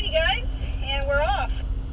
Alrighty guys, and we're off.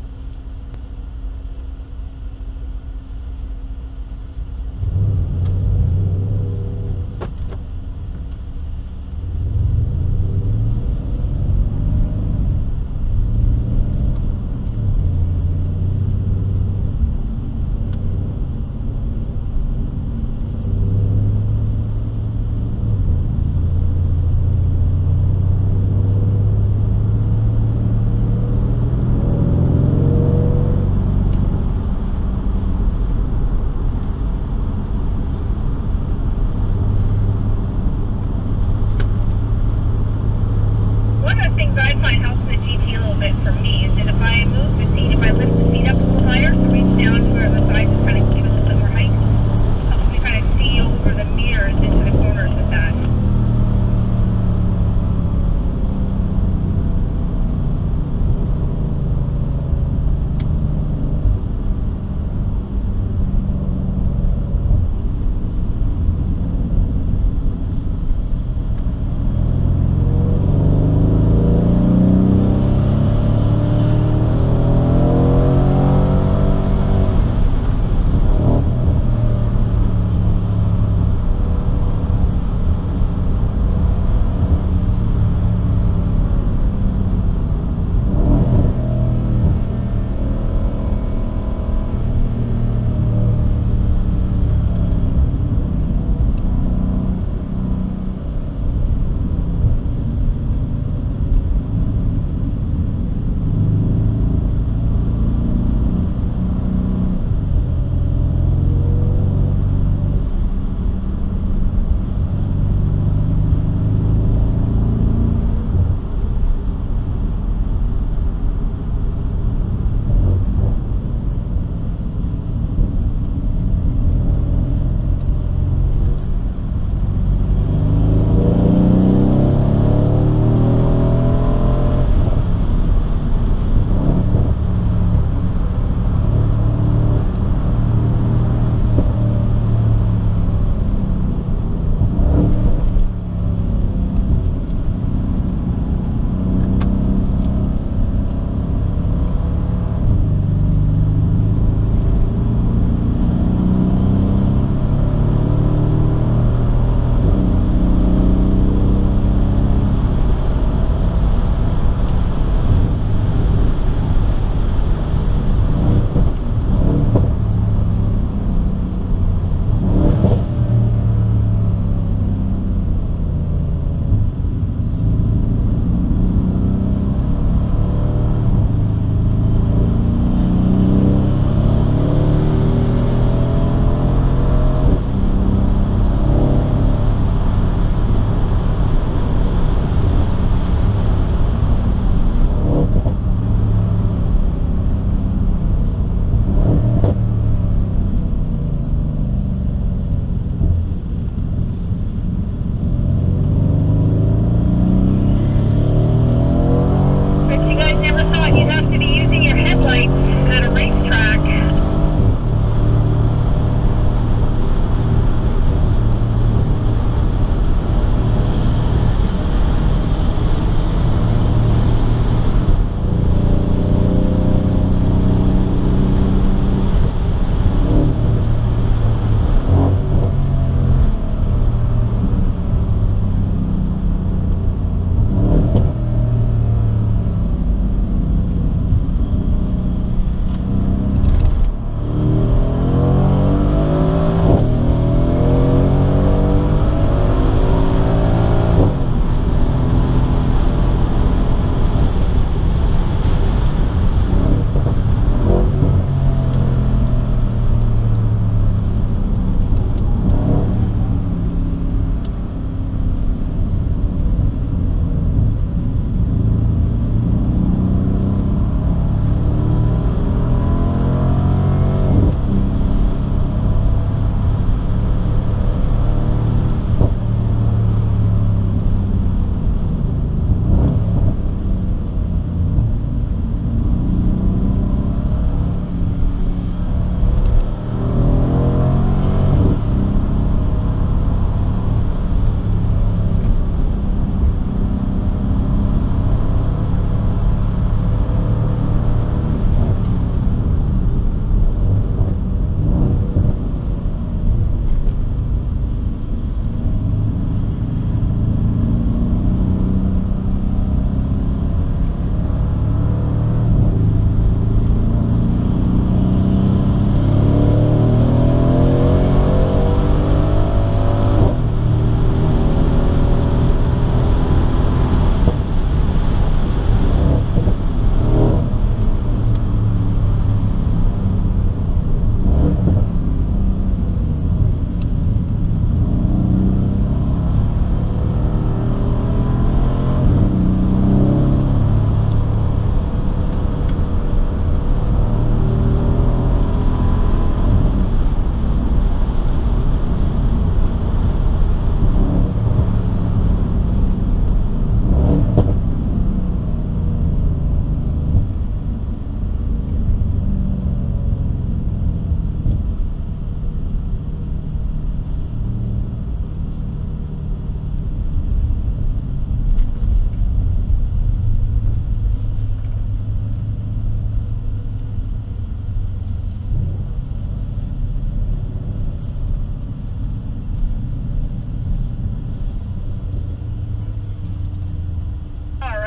One of the things I find helps in the GT a little bit for me is that if I move the seat, if I lift the seat up a little higher, so reach down to where the sides just kind of give it a little bit more height, helps me kind of see over the mirrors into the corners with that.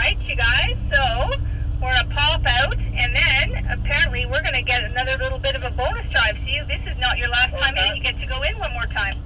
right, you guys, so we're going to pop out, and then apparently we're going to get another little bit of a bonus drive. See, this is not your last time in. You get to go in one more time.